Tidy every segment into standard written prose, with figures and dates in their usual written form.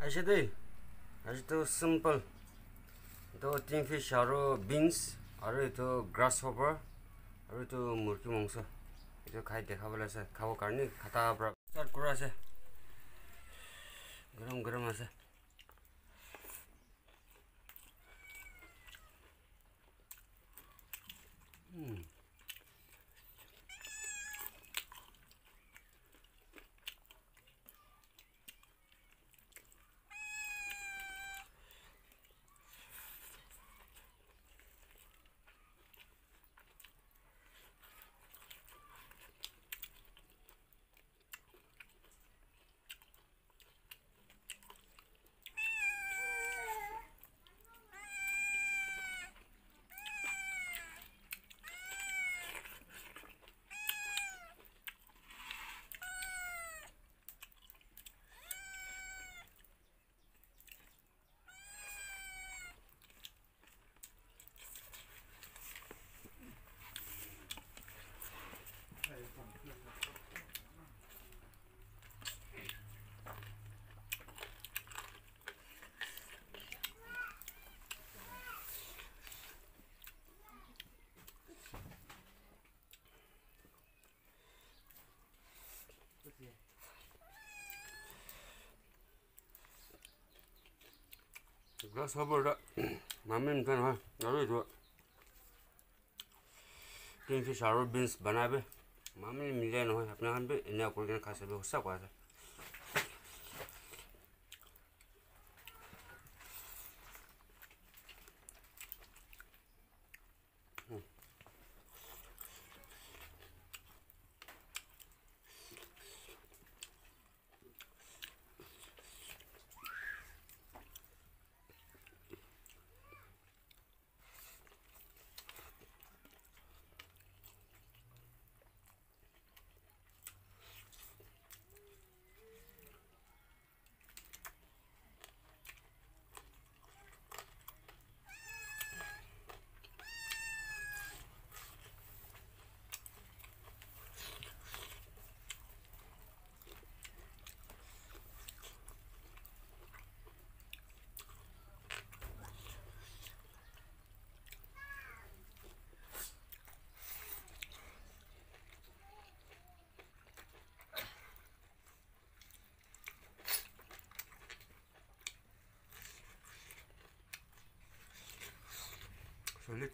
Aje deh, aje tu simple. Itu kingfish aru beans, aru itu grasshopper, aru itu murki mangso. Itu khai dekha bole ase, khabo karni khata pra start kora ase. Garam garam ase. Grasshopper da mamin kan ha, aru itu kingfish aru beans banabe. Mamin मिले न हो अपने हम भी इन्हें कुछ खा सकते हो सब खा सकते solid.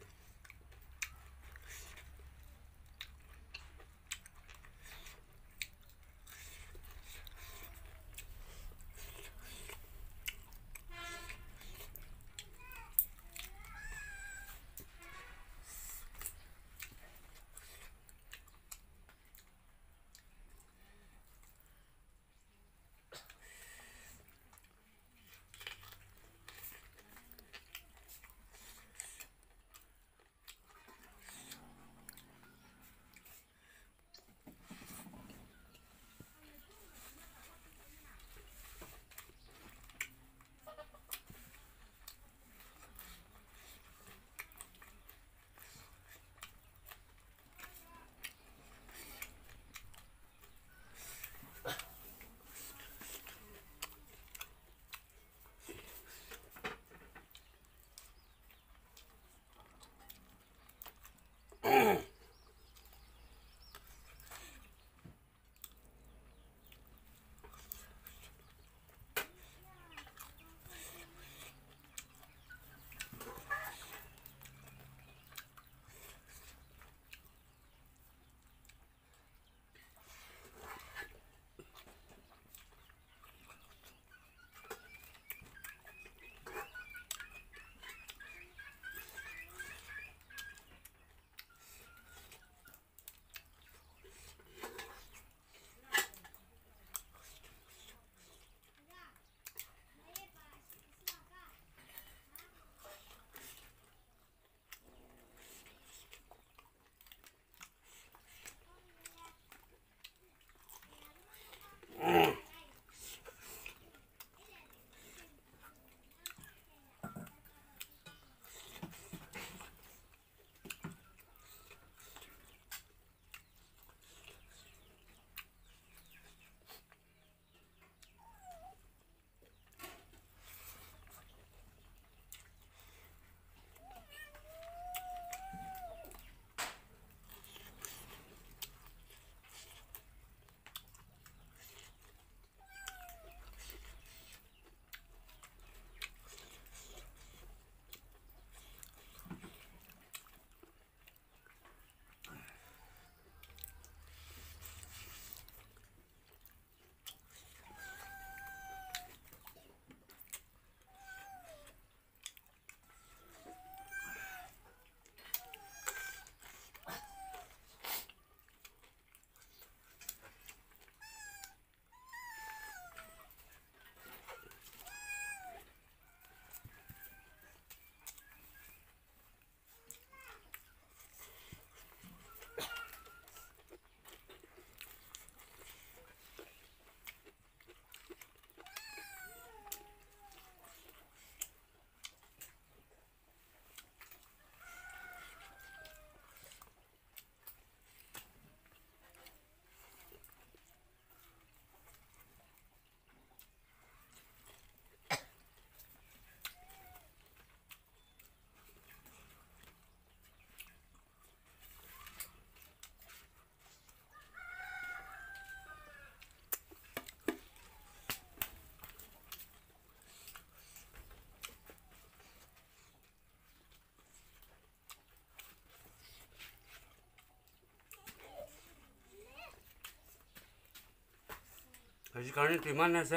আজিৰ কাৰণেতো ইমানে আছে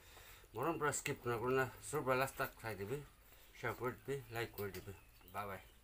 মৰম পৰা স্কিপ নকৰোঁ না চব লাষ্ট তাক চাই দিবি শ্বেয়াৰ কৰি দিবি লাইক কৰি দিবি বাই বাই